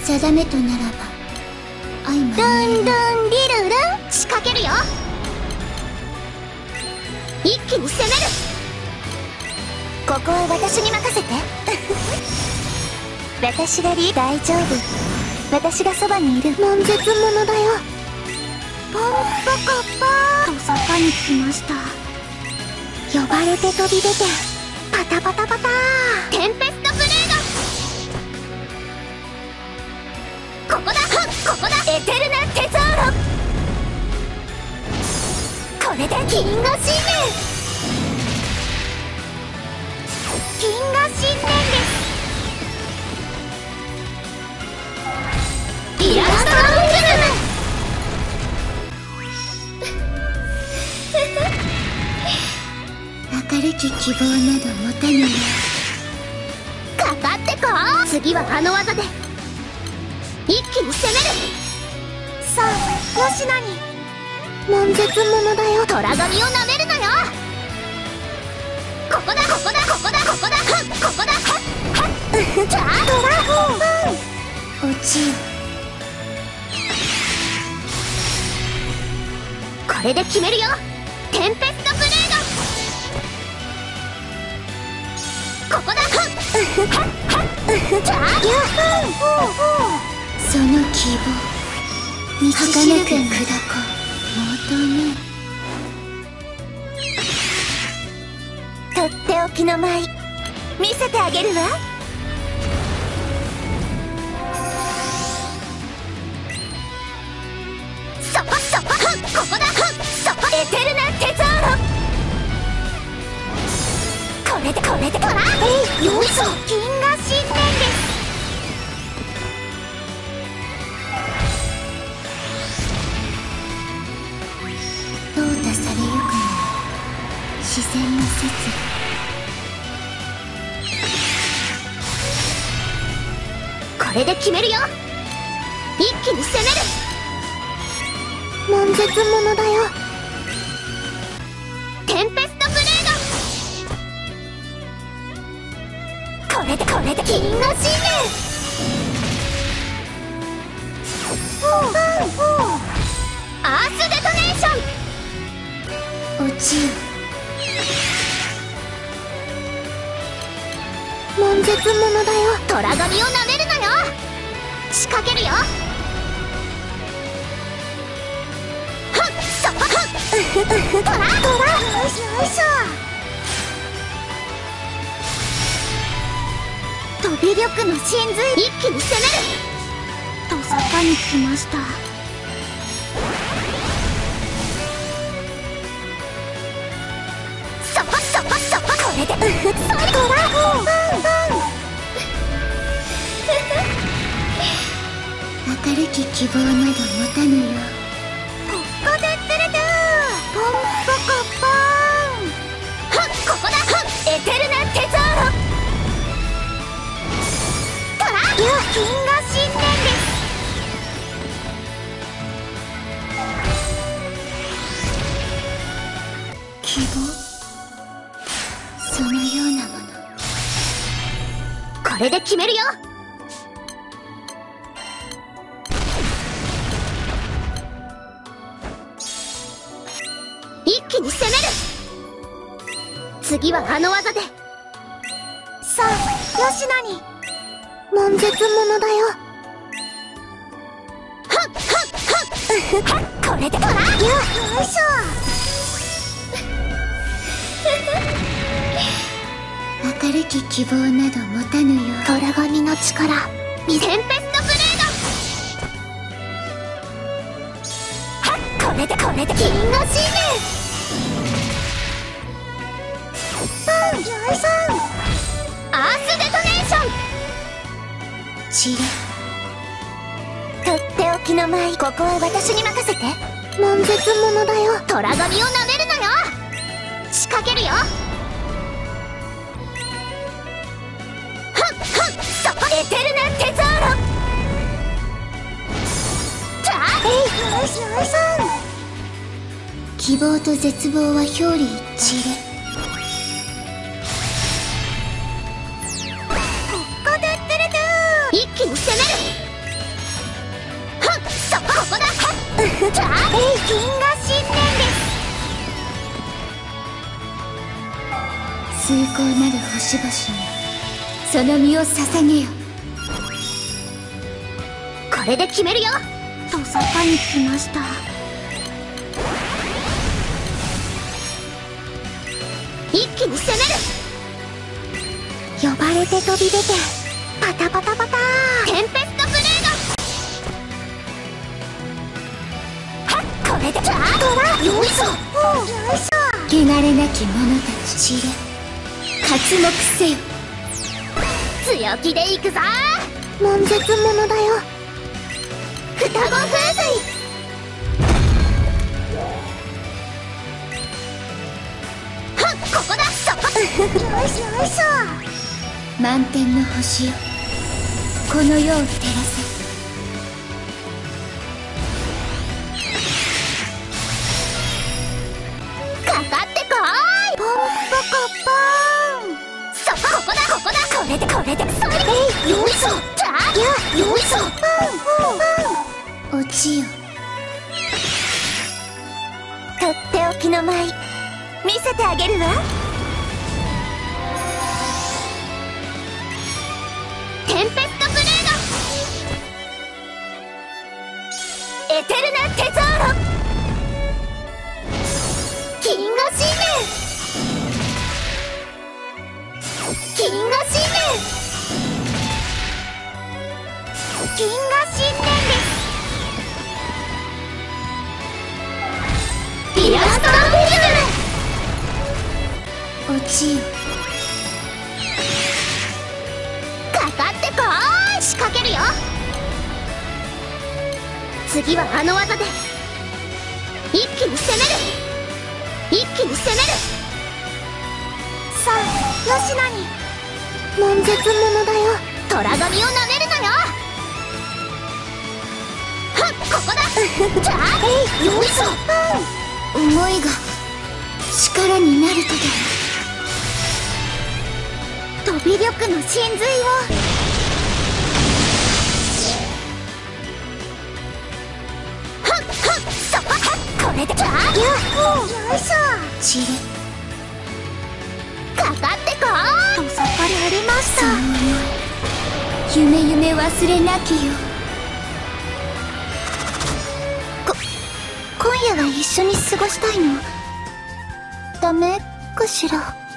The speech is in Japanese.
定めとならば相まみえる。 ルンルンリルルン、仕掛けるよ。一気に攻める。ここは私に任せて。私が大丈夫。私がそばにいる。悶絶者だよ。ポンポコポーと坂に来ました。呼ばれて飛び出てパタパタパター。テンペストブレード。ここだ、ここだ。エテルナテゾーロ。これで銀河新年。銀河新年です。イラストロングルム。 明るき希望など持たぬよ。 かかってこう。次はあの技で一気に攻める。さあ、よしなに。悶絶者だよ。虎髪をなめるなよ。ここだ、ここだ、ここだ、ここだ、ここだ。じゃあドラゴン落ちよ。 これで決めるよ。テンペストブレード。ここだ。じゃあその希望儚く砕こう。求めとっておきの舞見せてあげるわ。そこそこ、ここだ。そこ、エテルナテゾーロ。これでこれで、ほら、よいしょ。銀河新年です。 淘汰されゆくの自然の摂理。 これで決めるよ。一気に攻める。悶絶者だよ。テンペストブレード。これでこれで銀河新年。アースデトネーション。 落ちよ。 悶絶者だよ。虎髪をなめるなよ。仕掛けるよ。そこ、トラよいしょ。飛び力の神髄。一気に攻める。と坂に来ました。そこそこそこ。これで最後だ。 明るき希望など持たぬよ。 ポッコデッテレドゥポンポコポーン。ここだ。エテルナテゾーロ。トラ銀河新年です。 希望そのようなもの。 これで決めるよ。一気に攻める。次はあの技で。さあ、よしなに。悶絶者だよ。これでトラよいしょ。明るき希望など持たぬよ。 虎神の力。テンペストブレード。これでこれで銀河新年。よいしょ。アースデトネーション。 散れ。 とっておきの舞。ここは私に任せて。悶絶者だよ。虎髪をなめるなよ。仕掛けるよ。そこ、エテルナテゾーロ。じゃあよいしょ。 希望と絶望は表裏一致。 一気に攻める。 じゃあ銀河新年です。 崇高なる星々にその身を捧げよ。 これで決めるよ。とさかに来ました。一気に攻める。呼ばれて飛び出てパタパタパター。テンペストブレード。はっ、これでじゃあトラ。よいしょ、よいしょ。 汚れなき者たち、知れ刮目せよ。 強気でいくぞ。悶絶者だよ。双子風水。はっ、ここだ。そこ。よいしょよいしょ。 満天の星よ、この世を照らせ。 かかってこーい。ポンポコポーン。そこ、ここだここだ。これでこれでそれ。よいしょ。じゃあよいしょ。 落ちよ。 とっておきの舞見せてあげるわ。テンペストブレード。エテルナテゾーロ。銀河新年。銀河新年。銀河新年です。ピアストフィルム。 落ちよ。 かかってこーい。仕掛けるよ。次はあの技で一気に攻める。一気に攻める。さあ、よしなに。悶絶者だよ。虎神をなめるなよ。はっ、ここだ。じゃあよいしょ。 思いが力になるとでも。 飛び力の神髄を。はっはっ、そこ。はっ、これでじゃあよいしょ。 知れかかってこーい。とさかりありました。 夢夢忘れなきよ。 今夜は一緒に過ごしたいの？ダメかしら。